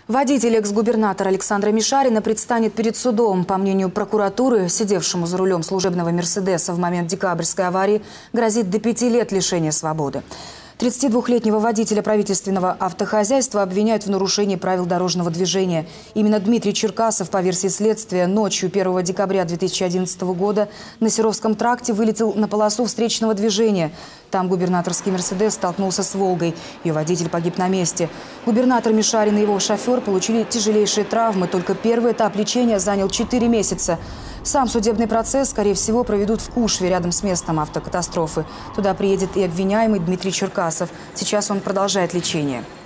Водитель экс-губернатора Александра Мишарина предстанет перед судом. По мнению прокуратуры, сидевшему за рулем служебного «Мерседеса» в момент декабрьской аварии грозит до 5 лет лишения свободы. 32-летнего водителя правительственного автохозяйства обвиняют в нарушении правил дорожного движения. Именно Дмитрий Черкасов, по версии следствия, ночью 1 декабря 2011 года на Серовском тракте вылетел на полосу встречного движения. Там губернаторский «Мерседес» столкнулся с «Волгой». Ее водитель погиб на месте. Губернатор Мишарин и его шофер получили тяжелейшие травмы. Только первый этап лечения занял 4 месяца. Сам судебный процесс, скорее всего, проведут в Кушве, рядом с местом автокатастрофы. Туда приедет и обвиняемый Дмитрий Черкасов. Сейчас он продолжает лечение.